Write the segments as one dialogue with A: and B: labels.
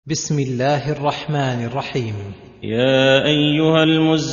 A: بسم الله الرحمن الرحيم.
B: يا أيها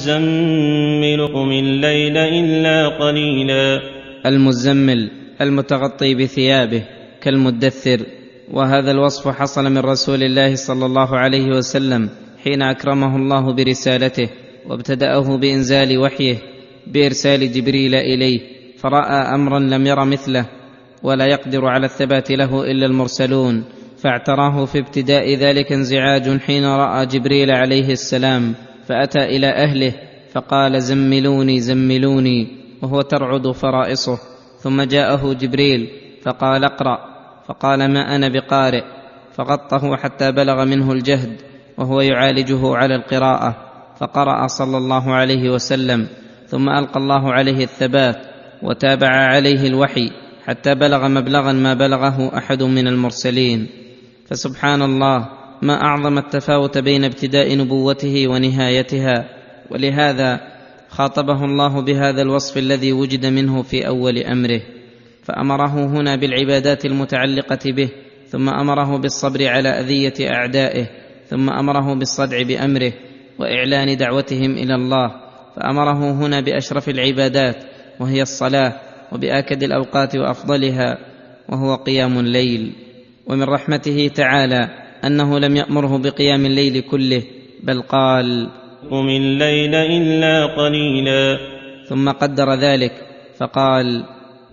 B: المزمل قم الليل إلا قليلا.
C: المزمل المتغطي بثيابه كالمدثر، وهذا الوصف حصل من رسول الله صلى الله عليه وسلم حين أكرمه الله برسالته وابتدأه بإنزال وحيه بإرسال جبريل إليه، فرأى أمرا لم ير مثله ولا يقدر على الثبات له إلا المرسلون، فاعتراه في ابتداء ذلك انزعاج حين رأى جبريل عليه السلام، فأتى إلى أهله فقال: زملوني زملوني، وهو ترعد فرائصه. ثم جاءه جبريل فقال: اقرأ، فقال: ما أنا بقارئ، فغطه حتى بلغ منه الجهد وهو يعالجه على القراءة، فقرأ صلى الله عليه وسلم، ثم ألقى الله عليه الثبات وتابع عليه الوحي حتى بلغ مبلغا ما بلغه أحد من المرسلين. فسبحان الله، ما أعظم التفاوت بين ابتداء نبوته ونهايتها، ولهذا خاطبه الله بهذا الوصف الذي وجد منه في أول أمره، فأمره هنا بالعبادات المتعلقة به، ثم أمره بالصبر على أذية أعدائه، ثم أمره بالصدع بأمره وإعلان دعوتهم إلى الله، فأمره هنا بأشرف العبادات وهي الصلاة، وبآكد الأوقات وأفضلها وهو قيام الليل. ومن رحمته تعالى أنه لم يأمره بقيام الليل كله، بل قال:
B: قم الليل إلا قليلا.
C: ثم قدر ذلك فقال: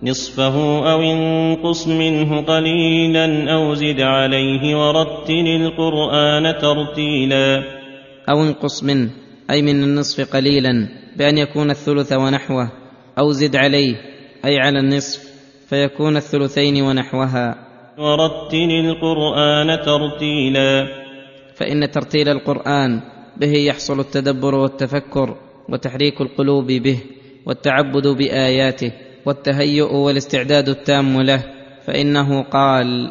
B: نصفه أو انقص منه قليلا أو زد عليه ورتل القرآن ترتيلا.
C: أو انقص منه أي من النصف قليلا بأن يكون الثلث ونحوه، أو زد عليه أي على النصف فيكون الثلثين ونحوها.
B: ورتل القرآن ترتيلا،
C: فإن ترتيل القرآن به يحصل التدبر والتفكر وتحريك القلوب به والتعبد بآياته والتهيؤ والاستعداد التام له، فإنه قال: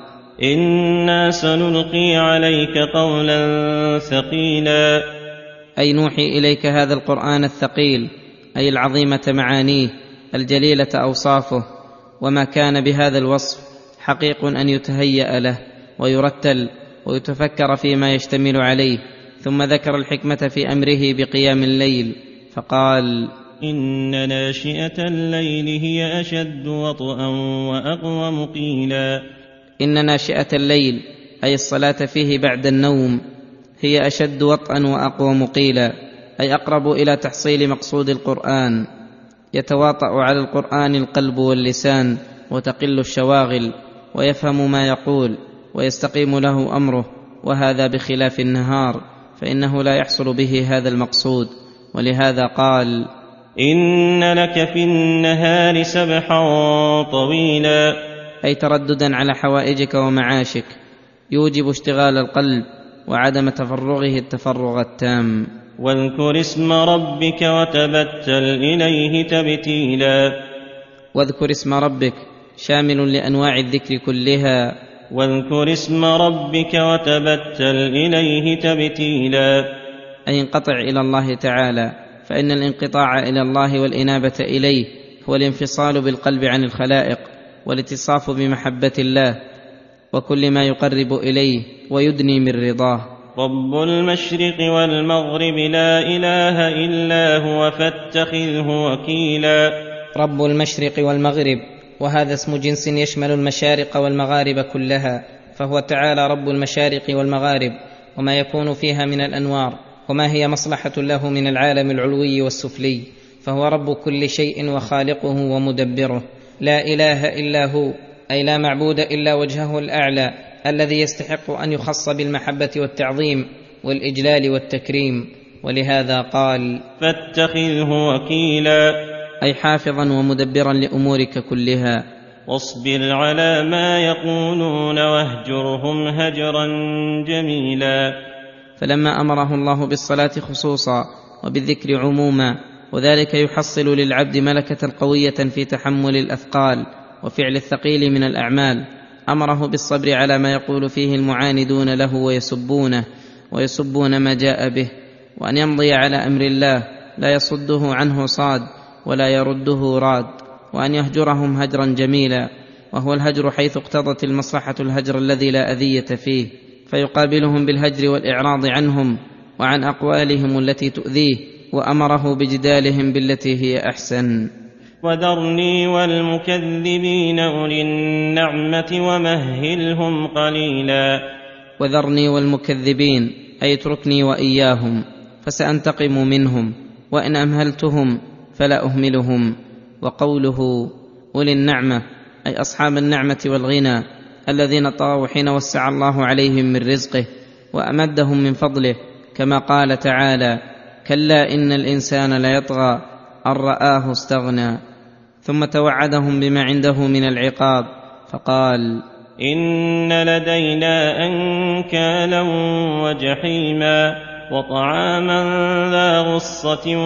B: إنا سنلقي عليك قولا ثقيلا.
C: أي نوحي إليك هذا القرآن الثقيل، أي العظيمة معانيه الجليلة أوصافه، وما كان بهذا الوصف حقيق أن يتهيأ له ويرتل ويتفكر فيما يشتمل عليه. ثم ذكر الحكمة في أمره بقيام الليل فقال:
B: إن ناشئة الليل هي أشد وطئا وأقوم قيلا.
C: إن ناشئة الليل أي الصلاة فيه بعد النوم هي أشد وطئا وأقوم قيلا، أي أقرب إلى تحصيل مقصود القرآن. يتواطأ على القرآن القلب واللسان وتقل الشواغل، ويفهم ما يقول ويستقيم له أمره، وهذا بخلاف النهار فإنه لا يحصل به هذا المقصود. ولهذا قال:
B: إن لك في النهار سبحا طويلا.
C: أي ترددا على حوائجك ومعاشك يوجب اشتغال القلب وعدم تفرغه التفرغ التام.
B: واذكر اسم ربك وتبتل إليه تبتيلا.
C: واذكر اسم ربك شامل لأنواع الذكر كلها.
B: واذكر اسم ربك وتبتل إليه تبتيلا،
C: أي انقطع إلى الله تعالى، فإن الانقطاع إلى الله والإنابة إليه هو الانفصال بالقلب عن الخلائق والاتصاف بمحبة الله وكل ما يقرب إليه ويدني من رضاه.
B: رب المشرق والمغرب لا إله إلا هو فاتخذه وكيلا.
C: رب المشرق والمغرب، وهذا اسم جنس يشمل المشارق والمغارب كلها، فهو تعالى رب المشارق والمغارب وما يكون فيها من الأنوار، وما هي مصلحة له من العالم العلوي والسفلي، فهو رب كل شيء وخالقه ومدبره. لا إله إلا هو، أي لا معبود إلا وجهه الأعلى الذي يستحق أن يخص بالمحبة والتعظيم والإجلال والتكريم. ولهذا قال:
B: فاتخذه وكيلا،
C: أي حافظا ومدبرا لأمورك كلها.
B: واصبر على ما يقولون واهجرهم هجرا جميلا.
C: فلما أمره الله بالصلاة خصوصا وبالذكر عموما، وذلك يحصل للعبد ملكة قوية في تحمل الأثقال وفعل الثقيل من الأعمال، أمره بالصبر على ما يقول فيه المعاندون له ويسبون ما جاء به، وأن يمضي على أمر الله لا يصده عنه صاد ولا يرده راد، وأن يهجرهم هجرا جميلا، وهو الهجر حيث اقتضت المصلحة الهجر الذي لا أذية فيه، فيقابلهم بالهجر والإعراض عنهم وعن أقوالهم التي تؤذيه، وأمره بجدالهم بالتي هي أحسن.
B: وذرني والمكذبين أولي النعمة ومهلهم قليلا.
C: وذرني والمكذبين أي اتركني وإياهم، فسأنتقم منهم، وإن أمهلتهم فلا أهملهم. وقوله أولي النعمة أي أصحاب النعمة والغنى الذين طغوا حين وسع الله عليهم من رزقه وأمدهم من فضله، كما قال تعالى: كلا إن الإنسان ليطغى أن رآه استغنى. ثم توعدهم بما عنده من العقاب فقال:
B: إن لدينا أنكالا وجحيما وطعاما ذا غصة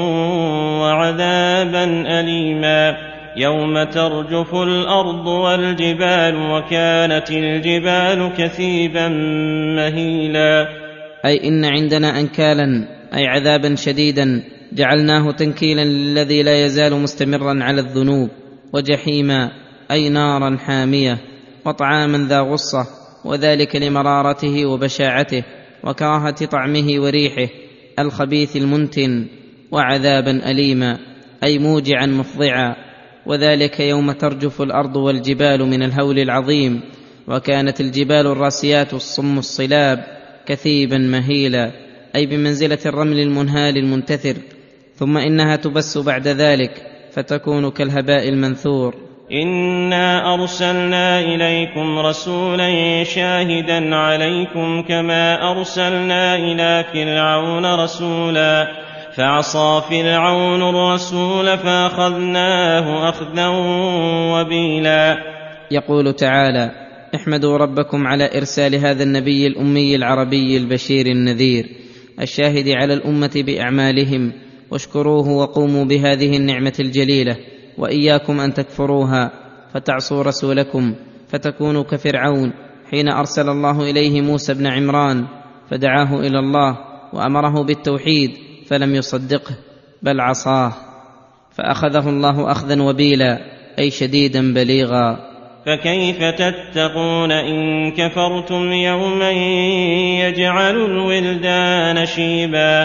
B: وعذابا أليما يوم ترجف الأرض والجبال وكانت الجبال كثيبا مهيلا.
C: أي إن عندنا أنكالا أي عذابا شديدا جعلناه تنكيلا للذي لا يزال مستمرا على الذنوب، وجحيما أي نارا حامية، وطعاما ذا غصة وذلك لمرارته وبشاعته وكراهة طعمه وريحه الخبيث المنتن، وعذابا أليما أي موجعا مفضعا، وذلك يوم ترجف الأرض والجبال من الهول العظيم، وكانت الجبال الراسيات الصم الصلاب كثيبا مهيلا أي بمنزلة الرمل المنهال المنتثر، ثم إنها تبس بعد ذلك فتكون كالهباء المنثور.
B: إنا أرسلنا إليكم رسولا شاهدا عليكم كما أرسلنا إلى فرعون رسولا فعصى فرعون الرسول فأخذناه أخذا وبيلا.
C: يقول تعالى: احمدوا ربكم على إرسال هذا النبي الأمي العربي البشير النذير الشاهد على الأمة بأعمالهم، واشكروه وقوموا بهذه النعمة الجليلة، وإياكم أن تكفروها فتعصوا رسولكم فتكونوا كفرعون حين أرسل الله إليه موسى بن عمران فدعاه إلى الله وأمره بالتوحيد فلم يصدقه بل عصاه فأخذه الله أخذا وبيلا أي شديدا بليغا.
B: فكيف تتقون إن كفرتم يوما يجعل الولدان شيبا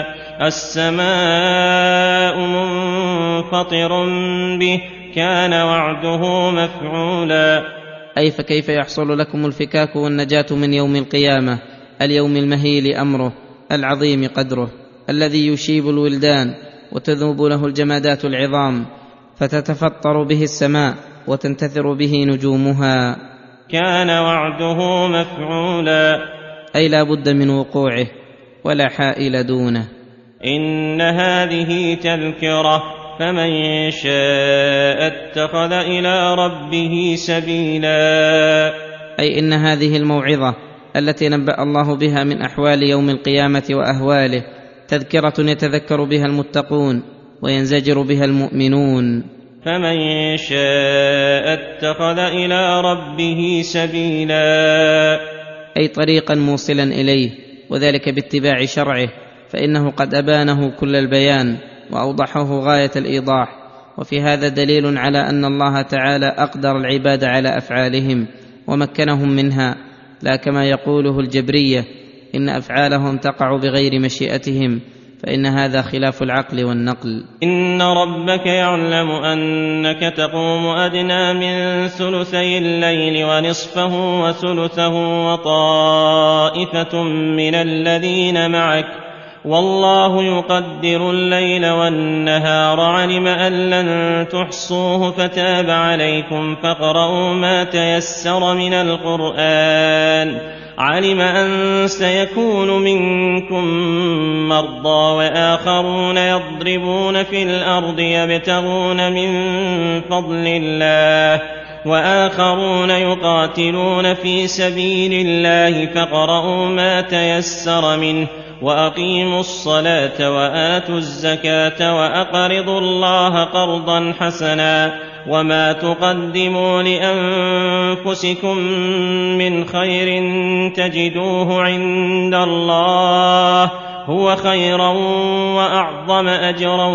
B: السماء منفطر به كان وعده مفعولا.
C: أي فكيف يحصل لكم الفكاك والنجاة من يوم القيامة، اليوم المهيل أمره العظيم قدره الذي يشيب الولدان وتذوب له الجمادات العظام فتتفطر به السماء وتنتثر به نجومها.
B: كان وعده مفعولا
C: أي لا بد من وقوعه ولا حائل دونه.
B: إن هذه تذكرة فمن شاء اتخذ إلى ربه سبيلا.
C: أي إن هذه الموعظة التي نبأ الله بها من أحوال يوم القيامة وأهواله تذكرة يتذكر بها المتقون وينزجر بها المؤمنون.
B: فمن شاء اتخذ إلى ربه سبيلا
C: أي طريقا موصلا إليه، وذلك باتباع شرعه، فإنه قد أبانه كل البيان وأوضحه غاية الإيضاح. وفي هذا دليل على أن الله تعالى أقدر العباد على أفعالهم ومكنهم منها، لا كما يقوله الجبرية إن أفعالهم تقع بغير مشيئتهم، فإن هذا خلاف العقل والنقل.
B: إن ربك يعلم أنك تقوم أدنى من ثلثي الليل ونصفه وثلثه وطائفة من الذين معك والله يقدر الليل والنهار علم أن لن تحصوه فتاب عليكم فاقرؤوا ما تيسر من القرآن علم أن سيكون منكم مرضى وآخرون يضربون في الأرض يبتغون من فضل الله وآخرون يقاتلون في سبيل الله فاقرؤوا ما تيسر منه وأقيموا الصلاة وآتوا الزكاة وأقرضوا الله قرضا حسنا وما تقدموا لأنفسكم من خير تجدوه عند الله هو خيرا وأعظم أجرا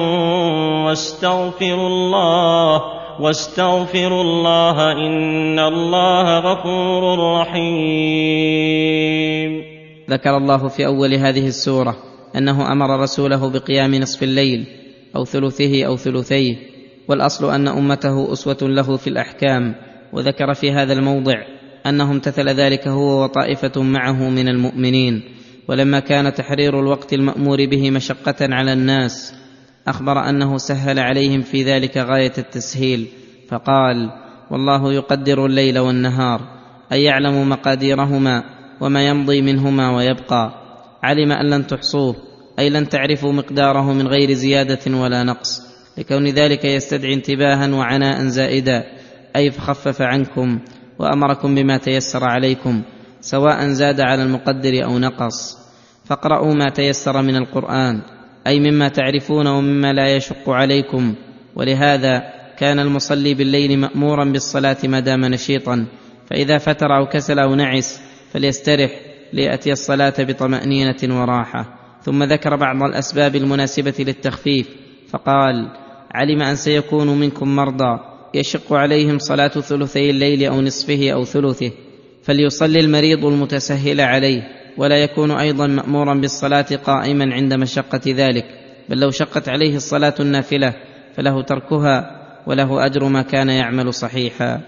B: واستغفروا الله إن الله غفور رحيم.
C: ذكر الله في أول هذه السورة أنه أمر رسوله بقيام نصف الليل أو ثلثه أو ثلثيه، والأصل أن أمته أسوة له في الأحكام، وذكر في هذا الموضع أنه امتثل ذلك هو وطائفة معه من المؤمنين. ولما كان تحرير الوقت المأمور به مشقة على الناس أخبر أنه سهل عليهم في ذلك غاية التسهيل، فقال: والله يقدر الليل والنهار، أي يعلم مقاديرهما وما يمضي منهما ويبقى، علم أن لن تحصوه، أي لن تعرفوا مقداره من غير زيادة ولا نقص، لكون ذلك يستدعي انتباها وعناء زائدا، أي فخفف عنكم وأمركم بما تيسر عليكم، سواء زاد على المقدر أو نقص. فاقرأوا ما تيسر من القرآن، أي مما تعرفون ومما لا يشق عليكم. ولهذا كان المصلي بالليل مأمورا بالصلاة ما دام نشيطا، فإذا فتر أو كسل أو نعس فليسترح ليأتي الصلاة بطمأنينة وراحة. ثم ذكر بعض الأسباب المناسبة للتخفيف، فقال: علم أن سيكون منكم مرضى يشق عليهم صلاة ثلثي الليل أو نصفه أو ثلثه، فليصلي المريض المتسهل عليه، ولا يكون أيضا مأمورا بالصلاة قائما عند مشقة ذلك، بل لو شقت عليه الصلاة النافلة فله تركها، وله أجر ما كان يعمل صحيحا.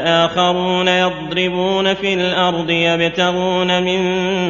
B: وآخرون يضربون في الأرض يبتغون من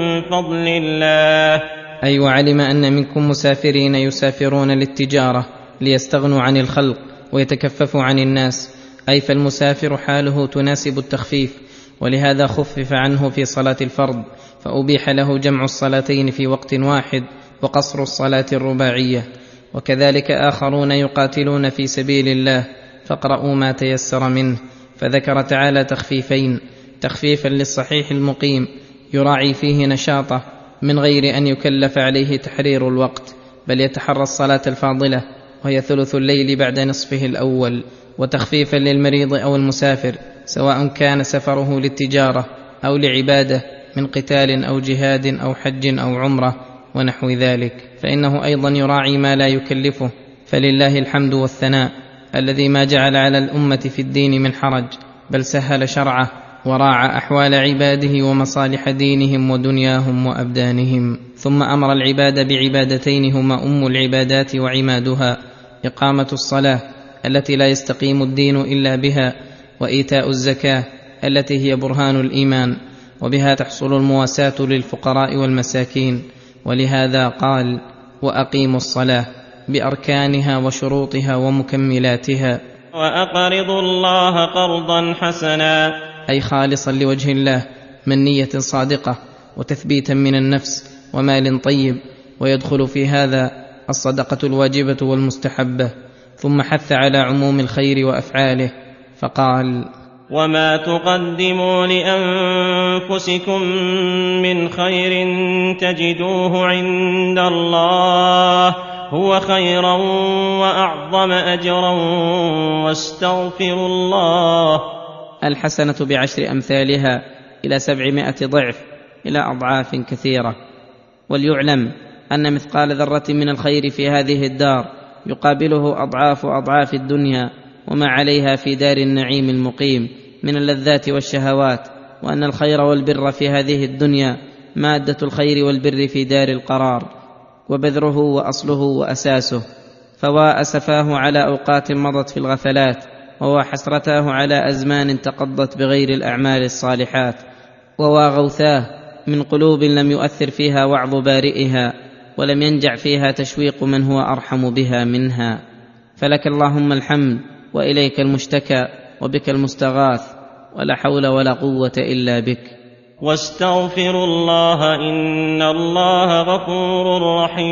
B: فضل الله،
C: أي وعلم أن منكم مسافرين يسافرون للتجارة ليستغنوا عن الخلق ويتكففوا عن الناس، أي فالمسافر حاله تناسب التخفيف، ولهذا خفف عنه في صلاة الفرض، فأبيح له جمع الصلاتين في وقت واحد وقصر الصلاة الرباعية. وكذلك آخرون يقاتلون في سبيل الله، فاقرأوا ما تيسر منه، فذكر تعالى تخفيفين: تخفيفا للصحيح المقيم يراعي فيه نشاطه من غير أن يكلف عليه تحرير الوقت، بل يتحرى الصلاة الفاضلة وهي ثلث الليل بعد نصفه الأول. وتخفيفا للمريض أو المسافر، سواء كان سفره للتجارة أو لعبادة من قتال أو جهاد أو حج أو عمرة ونحو ذلك، فإنه أيضا يراعي ما لا يكلفه. فلله الحمد والثناء الذي ما جعل على الأمة في الدين من حرج، بل سهل شرعه وراعى أحوال عباده ومصالح دينهم ودنياهم وأبدانهم. ثم أمر العباد بعبادتين هما أم العبادات وعمادها: إقامة الصلاة التي لا يستقيم الدين إلا بها، وإيتاء الزكاة التي هي برهان الإيمان، وبها تحصل المواساة للفقراء والمساكين. ولهذا قال: وأقيموا الصلاة بأركانها وشروطها ومكملاتها.
B: وأقرضوا الله قرضا حسنا،
C: أي خالصا لوجه الله من نية صادقة وتثبيتا من النفس ومال طيب، ويدخل في هذا الصدقة الواجبة والمستحبة. ثم حث على عموم الخير وأفعاله، فقال:
B: وما تقدموا لأنفسكم من خير تجدوه عند الله هو خيرا وأعظم أجرا واستغفروا الله.
C: الحسنة ب10 أمثالها إلى 700 ضعف، إلى أضعاف كثيرة. وليعلم أن مثقال ذرة من الخير في هذه الدار يقابله أضعاف الدنيا وما عليها في دار النعيم المقيم من اللذات والشهوات، وأن الخير والبر في هذه الدنيا مادة الخير والبر في دار القرار، وبذره وأصله وأساسه. فوا أسفاه على أوقات مضت في الغفلات، ووا حسرتاه على أزمان تقضت بغير الأعمال الصالحات، ووا غوثاه من قلوب لم يؤثر فيها وعظ بارئها، ولم ينجع فيها تشويق من هو أرحم بها منها. فلك اللهم الحمد، وإليك المشتكى، وبك المستغاث، ولا حول ولا قوة إلا بك.
B: واستغفروا الله إن الله غفور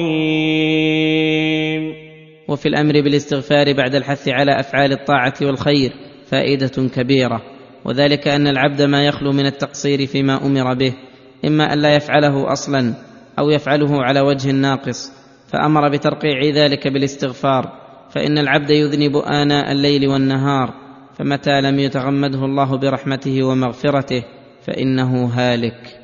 B: رحيم.
C: وفي الأمر بالاستغفار بعد الحث على أفعال الطاعة والخير فائدة كبيرة، وذلك أن العبد ما يخلو من التقصير فيما أمر به، إما أن لا يفعله أصلا أو يفعله على وجه ناقص، فأمر بترقيع ذلك بالاستغفار، فإن العبد يذنب آناء الليل والنهار، فمتى لم يتغمده الله برحمته ومغفرته فإنه هالك.